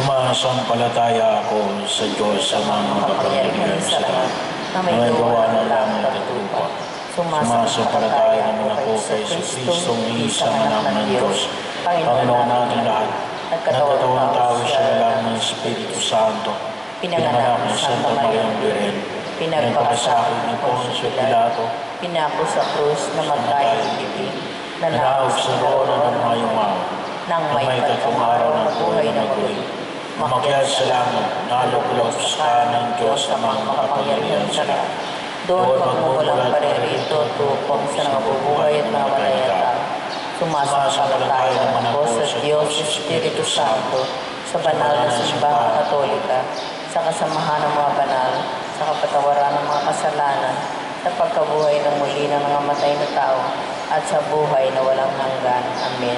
Sumasampalataya ako sa Diyos sa mga makapangyarihan sa lahat na may gawa ng langit at lupa. Sumasampalataya naman ako kay Kristong isang anak ng Diyos, Panginoon natin lahat, nagkatawang tao siya lang ng Espiritu Santo, pinanganak ng Santa Maria Virgen, pinagpakasakit ni Poncio Pilato, pinako sa krus, namatay ng ibig, nanaog sa roon ng mga yumaw, nang may tatlong araw ng buhay na muli, umakyat sa langit, naluglaw sa ng Diyos sa mga makapangyarihan sa lahat. Doon magmumulang paririto, tupong sa nabubuhay at mga malayata. Sumasampalataya naman ako sa Diyos, Espiritu Santo, sa banal na simbahang Katolika, sa kasamahan ng mga banal, sa kapatawaran ng mga kasalanan, sa pagkabuhay ng muli ng mga matay na tao, at sa buhay na walang hanggan. Amen.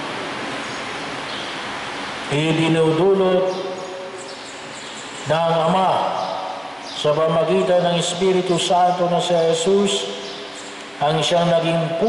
Idinudulot ng Ama sa pamamagitan ng Espiritu Santo na si Jesus ang siyang naging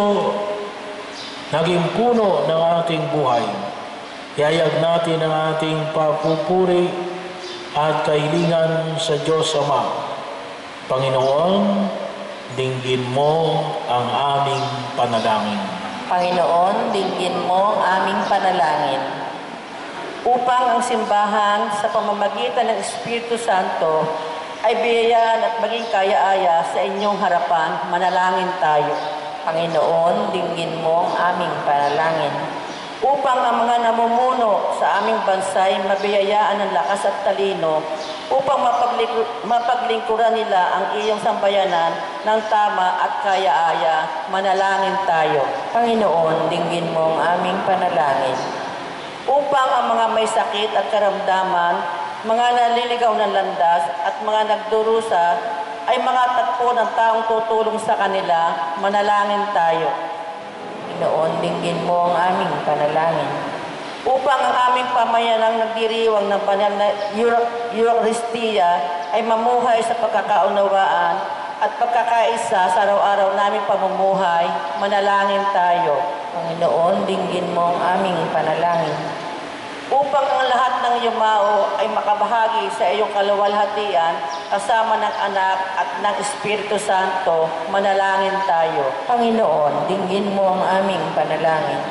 puno ng ating buhay. Yayag natin ang ating papupuri at kahilingan sa Diyos Ama. Panginoon, dinggin mo ang aming panalangin. Panginoon, dinggin mo ang aming panalangin. Upang ang simbahan sa pamamagitan ng Espiritu Santo ay biyayaan at maging kaya-aya sa inyong harapan, manalangin tayo. Panginoon, dinggin mo ang aming panalangin. Upang ang mga namumuno sa aming bansay mabiyayaan ng lakas at talino, upang mapaglingkuran nila ang iyong sambayanan ng tama at kaya-aya, manalangin tayo. Panginoon, dinggin mo ang aming panalangin. Upang ang mga may sakit at karamdaman, mga naliligaw ng landas at mga nagdurusa ay makatagpo ng taong tutulong sa kanila, manalangin tayo. Panginoon, dinggin mo ang aming panalangin. Upang ang aming pamayanang nagdiriwang ng banal na Eucharistia ay mamuhay sa pagkakaunawaan at pagkakaisa sa araw-araw naming pamumuhay, manalangin tayo. Panginoon, dinggin mo ang aming panalangin. Upang ang lahat ng yumao ay makabahagi sa iyong kaluwalhatian kasama ng Anak at ng Espiritu Santo, manalangin tayo. Panginoon, dinggin mo ang aming panalangin.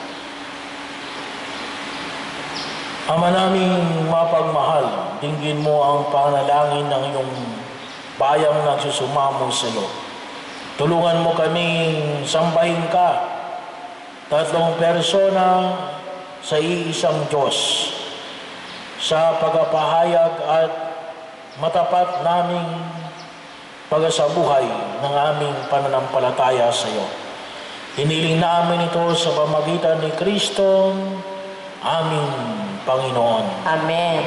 Ama naming mapagmahal, dinggin mo ang panalangin ng iyong bayang nagsusumamo sa iyo. Tulungan mo kaming sambahin ka, tatlong persona sa iisang Diyos, sa pagpapahayag at matapat naming pagsabuhay ng aming pananampalataya sa iyo. Hiniling namin ito sa pamamagitan ni Kristo, aming Panginoon. Amen.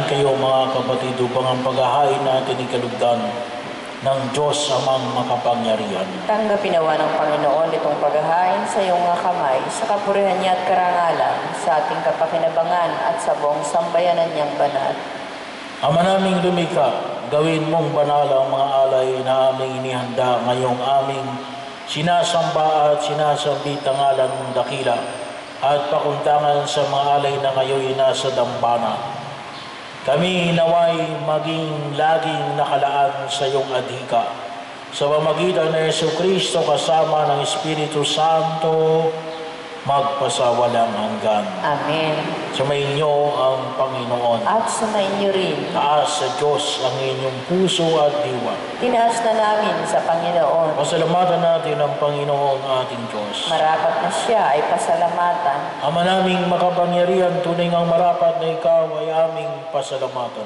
kayo mga kapatid upang ang paghahain natin ikalugdan ng Diyos amang makapangyarihan. Tanggapin nawa ng Panginoon itong paghahain sa iyong mga kamay, sa kapurihan niya at karangalan, sa ating kapakinabangan at sa buong sambayanan niyang banal. Ama naming lumikha, gawin mong banal ang mga alay na aming inihanda ngayong aming sinasamba at sinasambit ang ngalan mong dakila at pakundangan sa mga alay na ngayon nasa dambana. Kami naway maging laging nakalaan sa iyong adhika. Sa pamamagitan ng Jesucristo kasama ng Espiritu Santo, magpasawalang hanggan. Amen. Sumainyo ang Panginoon. At sumainyo rin. Taas sa Diyos ang inyong puso at diwa. Tinaas na namin sa Panginoon. Pasalamatan natin ang Panginoon ating Diyos. Marapat na siya ay pasalamatan. Ama naming makapangyarihan, tunay ngang marapat na ikaw ay aming pasalamatan.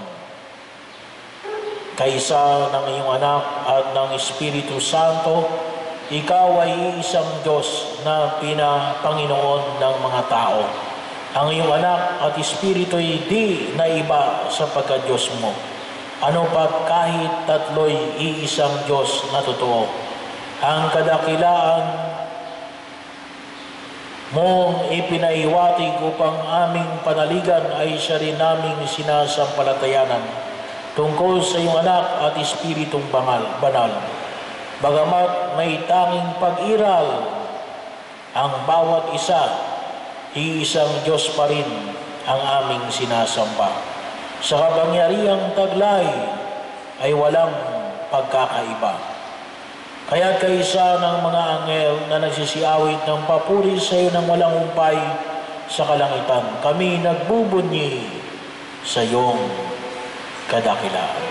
Kaisa ng iyong anak at ng Espiritu Santo, ikaw ay isang Diyos na pinapanginoon ng mga tao. Ang iyong anak at Espiritu ay di na iba sa pagka-Diyos mo. Ano pat kahit tatlo'y iisang Diyos na totoo. Ang kadakilaan mong ipinaiwatig upang aming panaligan ay siya rin naming sinasampalatayanan tungkol sa iyong anak at Espiritong banal. Bagamat may tanging pag-iral ang bawat isa, iisang Diyos pa rin ang aming sinasamba. Sa kapangyarihang taglay ay walang pagkakaiba. Kaya't kaisa ng mga anghel na nagsisiawit ng papuri sa iyo ng walang humpay sa kalangitan, kami nagbubunyi sa iyong kadakilaan.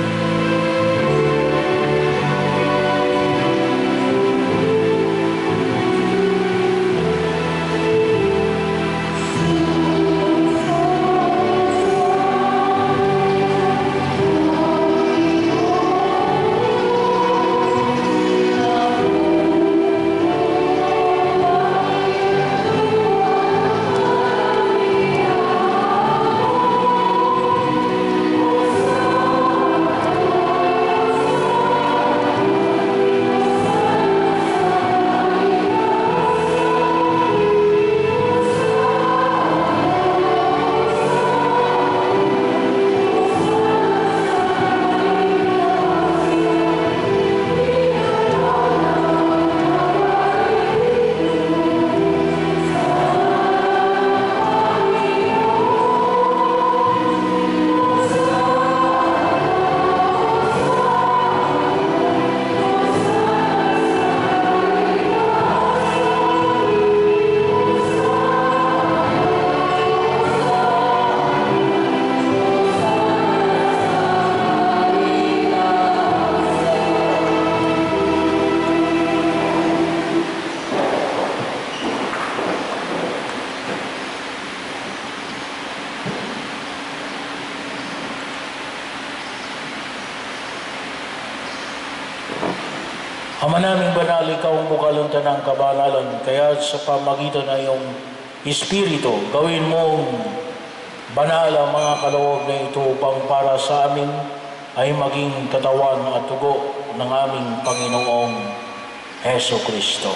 Ama naming banal, ikaw ang bukaluntan ng kabanalan, kaya sa pamagitan ng iyong Espiritu, gawin mong banal ang mga kaloob na ito upang para sa amin ay maging katawan at tugo ng aming Panginoong Jesucristo.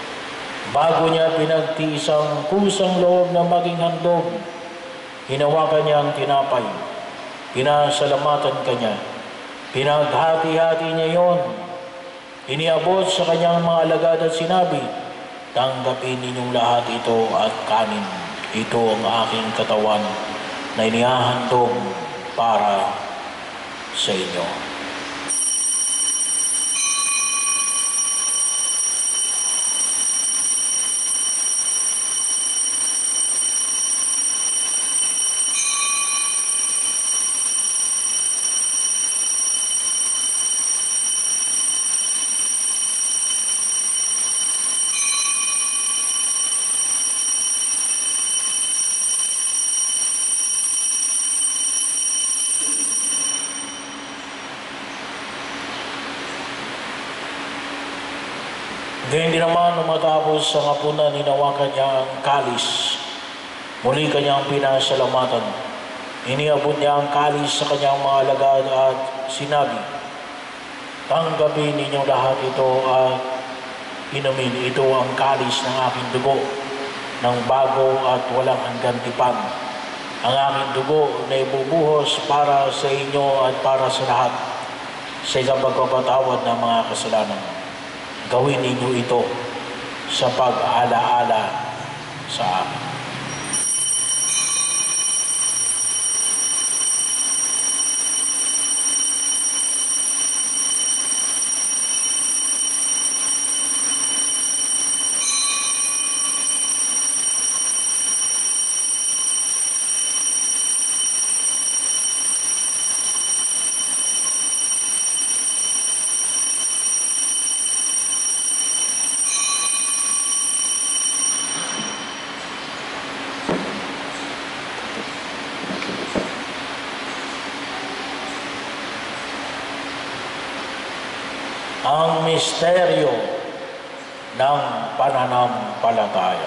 Bago niya pinagtiis ang kusang loob na maging handog, hinawakan niya ang tinapay, pinasalamatan kanya, pinaghati-hati niya yon, iniabot sa kanyang mga alagad at sinabi, tanggapin ninyong lahat ito at kanin. Ito ang aking katawan na inihahandog para sa inyo. Gayun din naman, nung matapos ang hapunan, hinawakan niya ang kalis. Muli kanyang pinasalamatan. Iniabot niya ang kalis sa kanyang mga alagad at sinabi, "Tanggapin ninyong lahat ito at inumin. Ito ang kalis ng aking dugo, ng bago at walang hanggang tipan. Ang aking dugo na ibubuhos para sa inyo at para sa lahat sa isang pagpapatawad ng mga kasalanan. Gawin ninyo ito sa pag-alaala sa akin." Ang misteryo ng pananampalataya.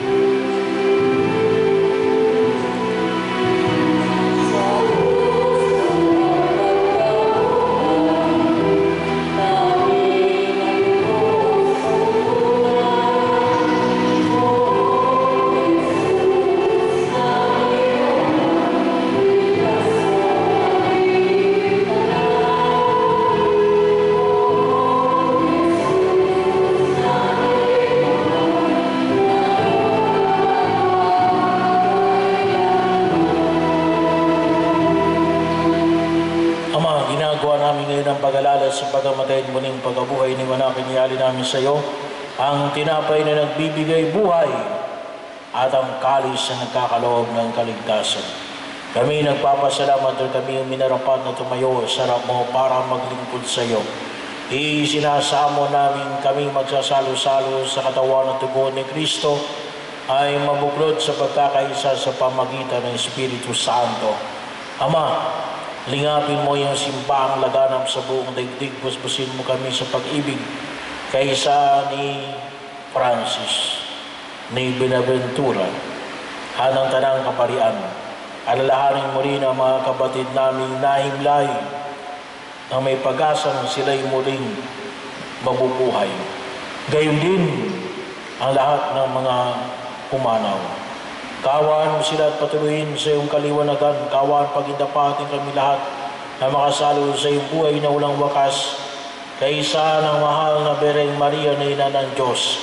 Ang pag-alala sa pagkamatay at muling pagkabuhay ni Anak, iniyali namin sa iyo ang tinapay na nagbibigay buhay at ang kalis na nagkakaloob ng kaligtasan. Kami nagpapasalamat at kami yung minarapat na tumayo sa harap mo para maglingkod sa iyo. Isinasamo namin kami magsasalo-salo sa katawan at dugo ni Kristo ay mabuklod sa pagkakaisa sa pamagitan ng Espiritu Santo. Ama, lingapin mo yung simbaang laganap sa buong daigdig. Busbusin mo kami sa pag-ibig kaysa ni Francis, ni Benaventura, hanang tanang kaparian. Alalahanin mo rin ang mga kapatid naming nahimlay na may pag-asang sila'y muling mabubuhay. Gayon din ang lahat ng mga pumanaw. Kawan mo sila at patuloyin sa iyong kaliwanagan. Kawan pagindapatin kami lahat na makasalo sa iyong buhay na walang wakas. Kaysa ng mahal na Bereng Maria na ina ng Diyos,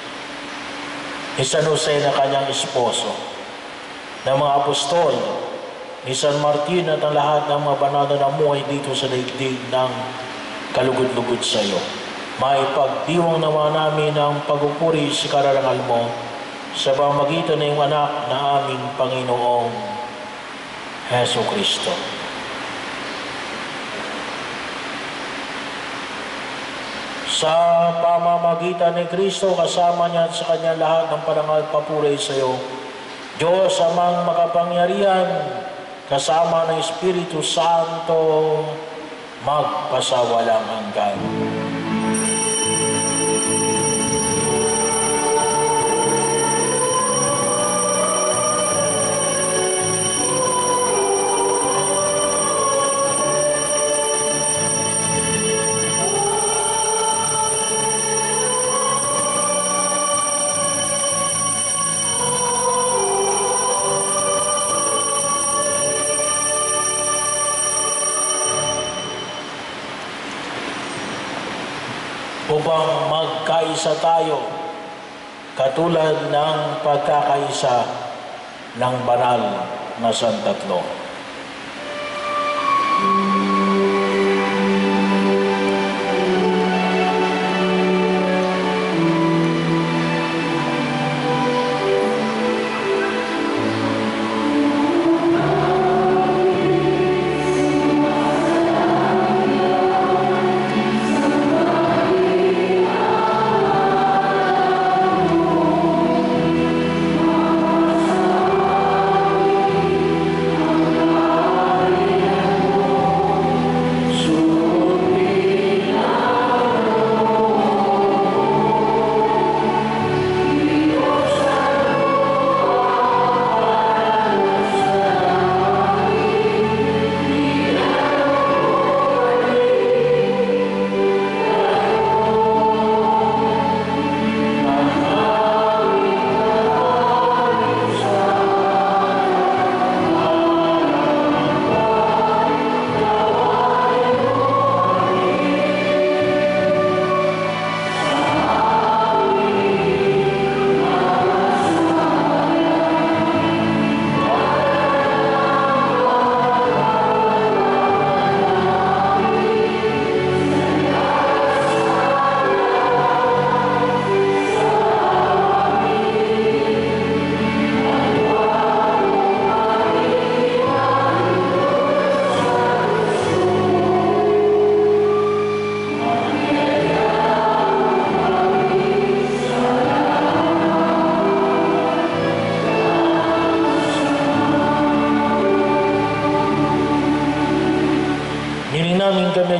ni San Jose na kanyang esposo, ng mga apostol, ni San Martin at ang lahat ng mga banal na namuhay dito sa daigdig ng kalugod-lugod sa iyo. Maipagdiwang naman namin ang pagpupuri sa kararangal mo sa pamamagitan ng iyong anak na aming Panginoong Heso Kristo. Sa pamamagitan ni Kristo, kasama niya at sa kanya lahat ng parangal papuri sa iyo, Diyos amang makapangyarihan, kasama ng Espiritu Santo, magpasawalang hanggan. Upang magkaisa tayo katulad ng pagkakaisa ng banal na Santatlo.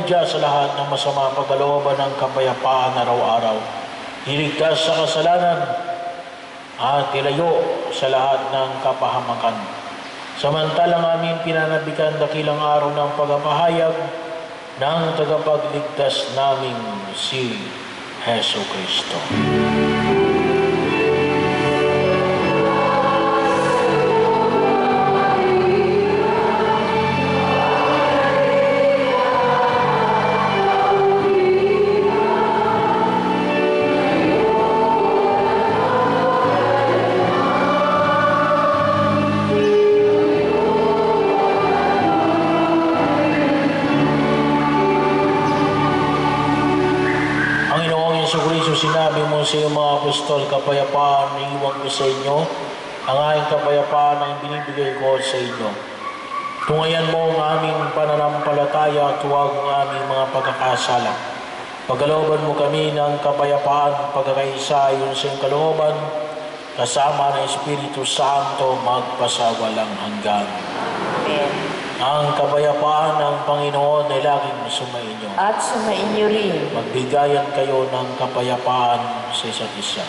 minadya sa lahat ng masama pagkalooban ng kapayapaan araw-araw. Iligtas sa kasalanan at ilayo sa lahat ng kapahamakan. Samantalang aming pinanabikan dakilang araw ng pagpapahayag ng tagapagligtas namin si Heso Kristo. Sinabi mo sa iyong mga apostol, kapayapaan na iwan ko sa inyo, ang aking kapayapaan ang binibigay ko sa inyo. Tungayan mo ang aming pananampalataya at huwag ang aming mga pagkakasala. Pagkalooban mo kami ng kapayapaan, pagkakaisa ayon sa iyong kalooban, kasama ng Espiritu Santo magpasawalang hanggan. Amen. Ang kapayapaan ng Panginoon ay laging sumainyo. At sumainyo rin. Magbigayan kayo ng kapayapaan sa isa't isa.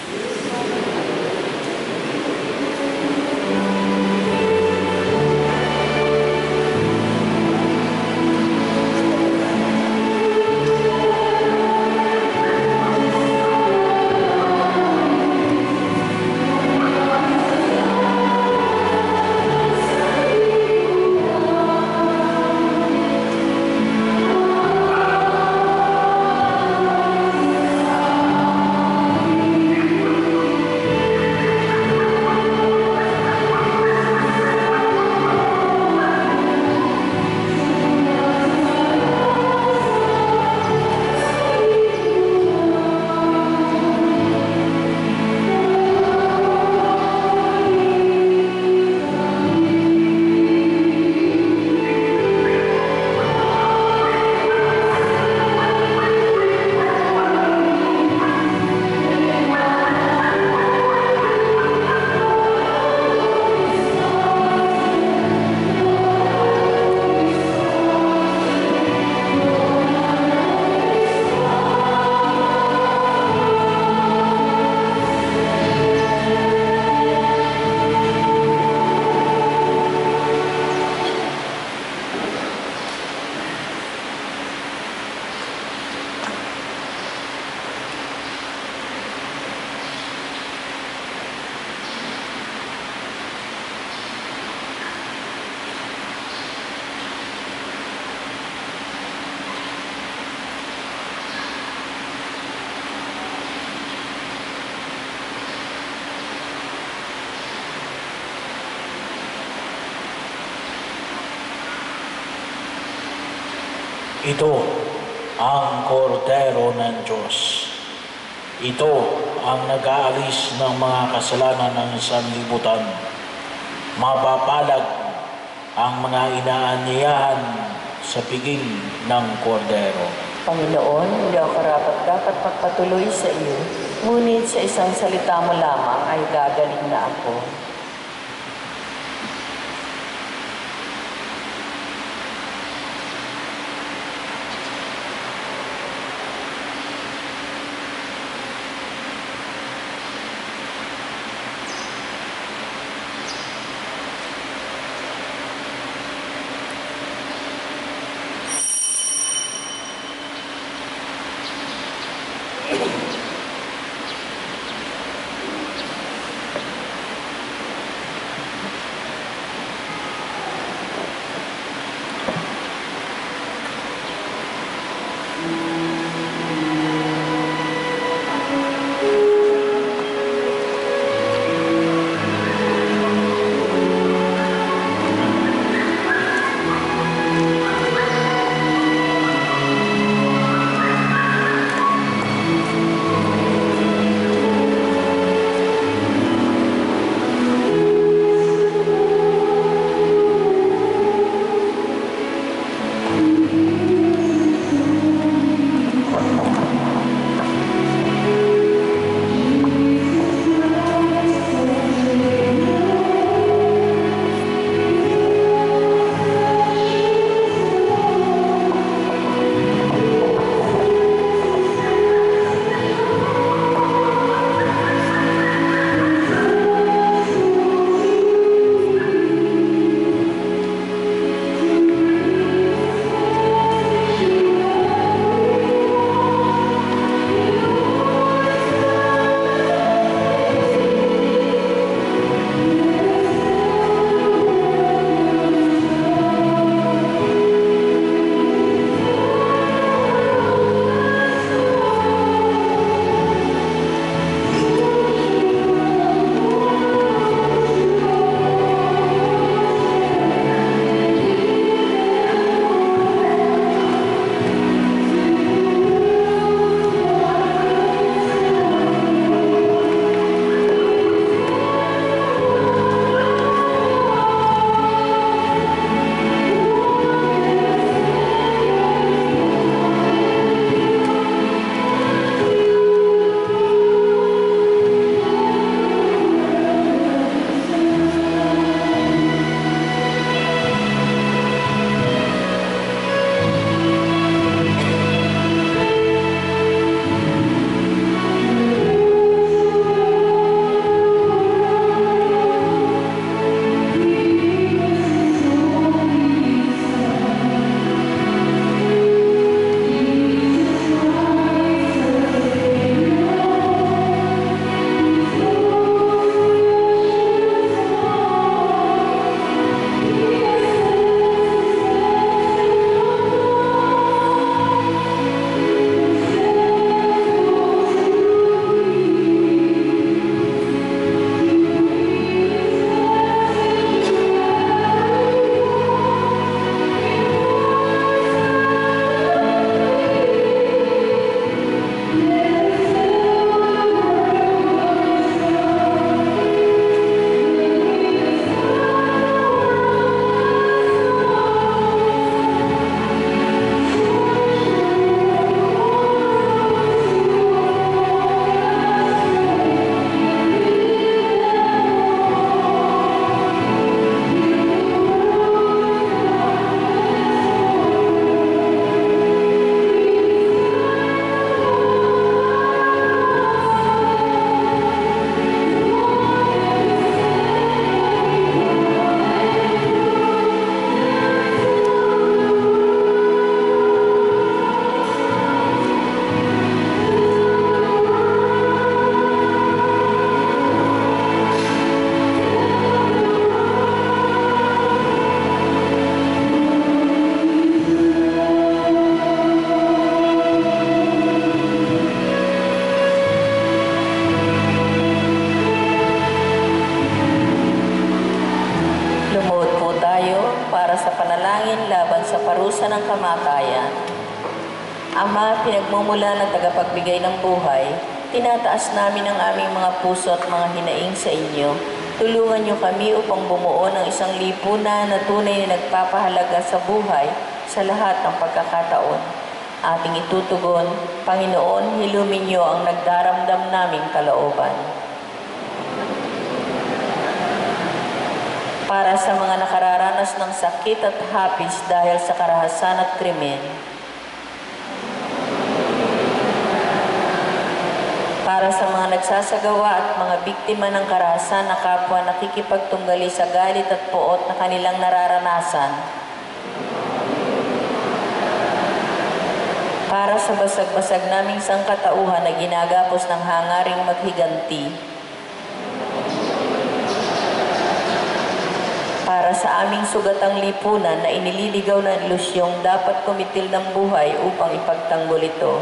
Ito ang kordero ng Diyos. Ito ang nag-aalis ng mga kasalanan ng sanlibutan. Mapapalag ang mga inaanyayahan sa piging ng kordero. Panginoon, hindi ako karapat-dapat magpatuloy sa iyo, ngunit sa isang salita mo lamang ay gagaling na ako. para sa panalangin laban sa parusa ng kamatayan. Ama, pinagmumula ng tagapagbigay ng buhay, tinataas namin ang aming mga puso at mga hinaing sa inyo. Tulungan niyo kami upang bumuo ng isang lipunan na tunay na nagpapahalaga sa buhay sa lahat ng pagkakataon. Ating itutugon, Panginoon, hilumin niyo ang nagdaramdam naming kalooban. Para sa mga nakararanas ng sakit at hapis dahil sa karahasan at krimen. Para sa mga nagsasagawa at mga biktima ng karahasan na kapwa nakikipagtunggali sa galit at puot na kanilang nararanasan. Para sa basag-basag naming sangkatauhan na ginagapos ng hangaring maghiganti. Para sa aming sugatang lipunan na inililigaw ng ilusyong dapat kumitil ng buhay upang ipagtanggol ito.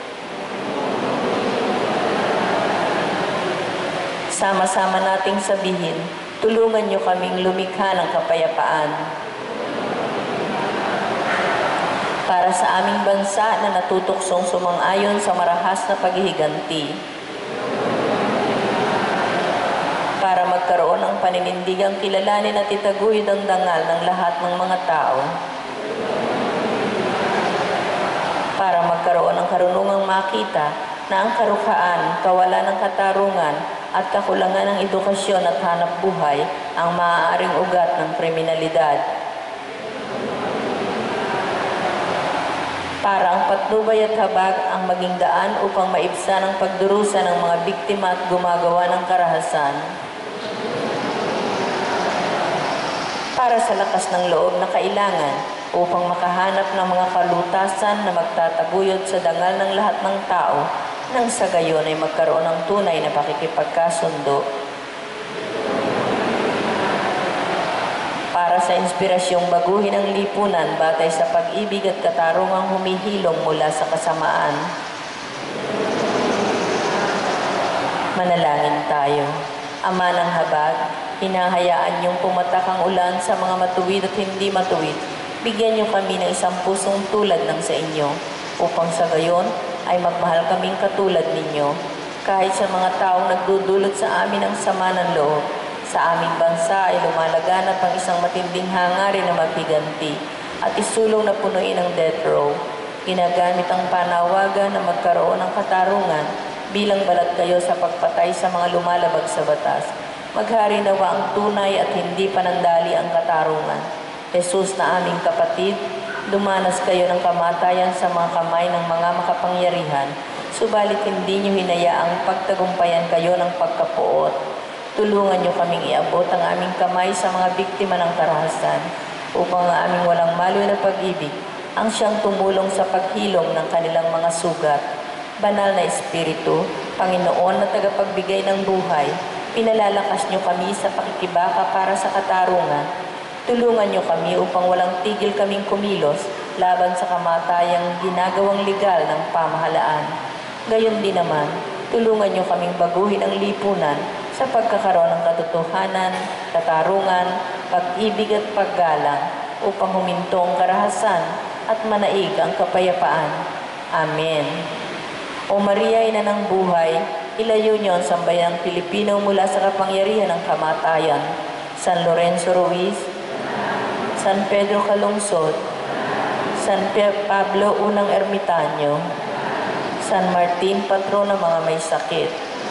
Sama-sama nating sabihin, tulungan niyo kaming lumikha ng kapayapaan. Para sa aming bansa na natutuksong sumang-ayon sa marahas na paghihiganti. Para magkaroon ng paninindigang kilalanin at itaguyod ang dangal ng lahat ng mga tao. Para magkaroon ng karunungang makita na ang karukhaan, kawalan ng katarungan, at kakulangan ng edukasyon at hanap buhay ang maaaring ugat ng kriminalidad. Para ang patnubay at habag ang maging daan upang maibsan ang pagdurusa ng mga biktima at gumagawa ng karahasan. Para sa lakas ng loob na kailangan upang makahanap ng mga kalutasan na magtataguyod sa dangal ng lahat ng tao nang sa gayon ay magkaroon ng tunay na pakikipagkasundo. Para sa inspirasyong baguhin ang lipunan batay sa pag-ibig at katarungang humihilong mula sa kasamaan. Manalangin tayo. Ama ng habag, hinahayaan niyong pumatak ang ulan sa mga matuwid at hindi matuwid. Bigyan niyo kami ng isang pusong tulad ng sa inyo, upang sa gayon ay magmahal kaming katulad ninyo. Kahit sa mga taong nagdudulot sa amin ng sama ng loob, sa aming bansa ay lumalaganap ang isang matinding hangarin na maghiganti at isulong na punuin ang death row. Ginagamit ang panawagan na magkaroon ng katarungan bilang balat kayo sa pagpatay sa mga lumalabag sa batas. Maghari nawa ang tunay at hindi panandali ang katarungan. Jesus na aming kapatid, dumanas kayo ng kamatayan sa mga kamay ng mga makapangyarihan, subalit hindi niyo hinayaang pagtagumpayan kayo ng pagkapuot. Tulungan niyo kaming iabot ang aming kamay sa mga biktima ng karahasan, upang ang aming walang maloy na pag-ibig ang siyang tumulong sa paghilom ng kanilang mga sugat. Banal na Espiritu, Panginoon na tagapagbigay ng buhay, pinalalakas niyo kami sa pakikibaka para sa katarungan. Tulungan niyo kami upang walang tigil kaming kumilos laban sa kamatayang ginagawang legal ng pamahalaan. Gayon din naman, tulungan niyo kaming baguhin ang lipunan sa pagkakaroon ng katotohanan, katarungan, pag-ibig at paggalang upang huminto ang karahasan at manaig ang kapayapaan. Amen. O Maria, ina ng buhay, ilayo niyo ang sambayang Pilipino mula sa kapangyarihan ng kamatayan. San Lorenzo Ruiz, San Pedro Calungsod, San Pablo Unang Ermitanyo, San Martin, patron ng mga may sakit.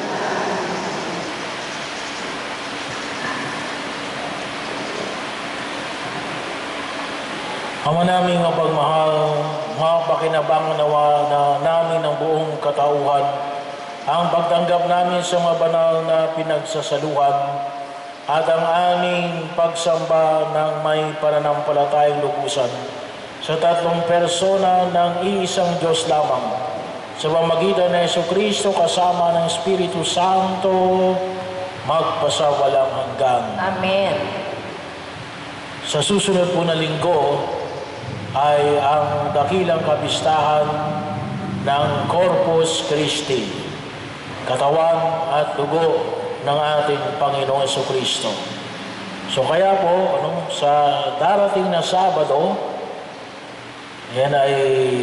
Ama naming mapagmahal, mapakinabang nawa na namin ng buong katauhan ang pagtanggap namin sa mga banal na pinagsasaluhan at ang aming pagsamba ng may pananampalatayang lubusan sa tatlong persona ng iisang Diyos lamang, sa pamamagitan ng Jesucristo kasama ng Espiritu Santo, magpasawalang hanggan. Amen. Sa susunod po na linggo ay ang dakilang kapistahan ng Corpus Christi, katawan at dugo ng ating Panginoong Jesucristo. So kaya po, sa darating na Sabado, yan ay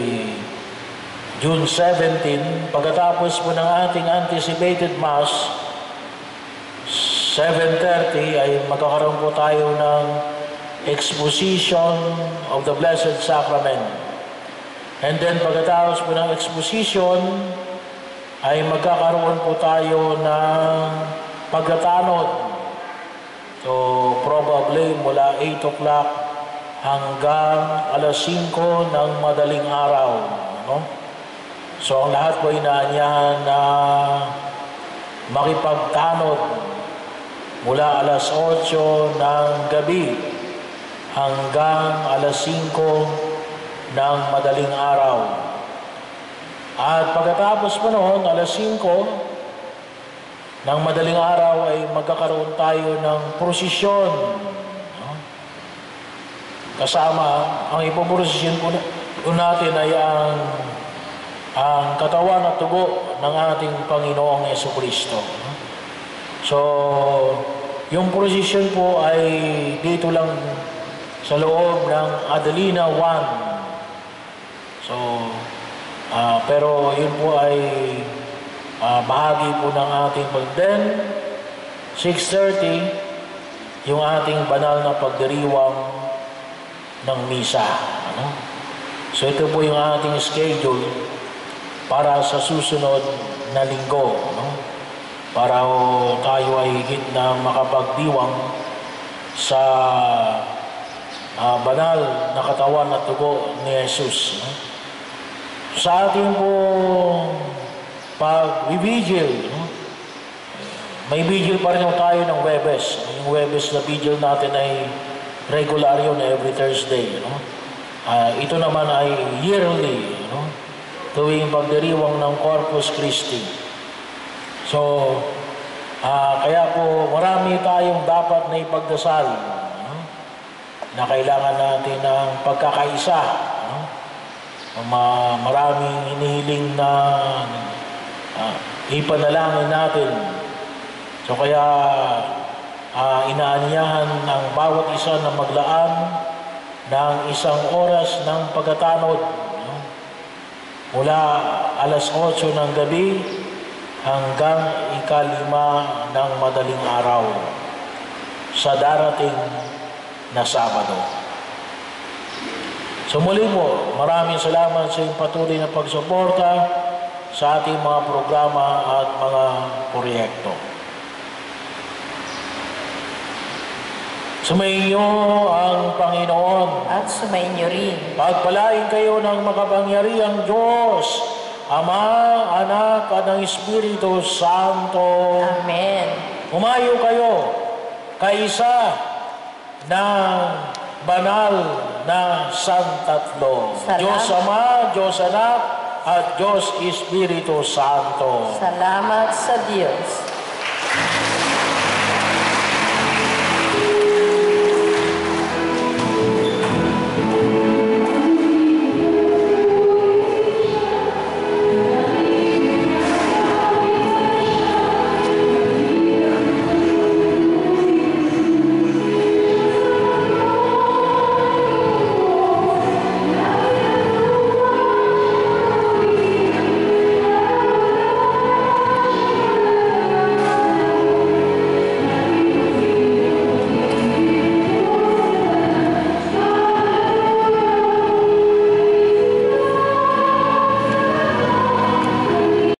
June 17, pagkatapos po ng ating anticipated Mass, 7:30 ay magkakaroon po tayo ng exposition of the Blessed Sacrament. And then pagkatapos po ng exposition, ay magkakaroon po tayo ng pagkatanod. So probably mula 8 o'clock hanggang alas 5 ng madaling araw. So ang lahat po inaanyahan na makipagtanod mula alas 8 ng gabi hanggang alas 5 ng madaling araw. At pagkatapos po noon, alas 5 ng madaling araw ay magkakaroon tayo ng prosesyon. Kasama, ang ipoprosesyon po natin ay ang katawan at tugo ng ating Panginoong Jesucristo. So, yung prosesyon po ay dito lang sa loob ng Adelina 1. So, pero yun po ay bahagi po ng ating pagden. 6:30, yung ating banal na pagdiriwang ng misa. So ito po yung ating schedule para sa susunod na linggo. Para tayo ay higit na makapagdiwang sa banal na katawan at tugo ni Jesus. Sa ating po pag-vigil, may vigil pa rin tayo ng Webes. Yung Webes na vigil natin ay regular yun every Thursday. Ito naman ay yearly, tuwing pagdiriwang ng Corpus Christi. So, kaya po marami tayong dapat na ipagdasal na kailangan natin ng pagkakaisa. Maraming hinihiling na ipanalangin natin. So kaya inaanyahan ng bawat isa na maglaan ng 1 oras ng pagkatanod mula alas 8 ng gabi hanggang 5 ng madaling araw sa darating na Sabado. So muli po, maraming salamat sa iyong patuloy na pagsuporta sa ating mga programa at mga proyekto. Sumainyo ang Panginoon. At sumainyo rin. Pagpalain kayo ng makapangyarihang Diyos, Ama, Anak, at ng Espiritu Santo. Amen. Umayo kayo, kaisa ng banal na Santatlo. Salamat. Diyos Ama, Diyos Anak, at Diyos Espiritu Santo. Salamat sa Diyos.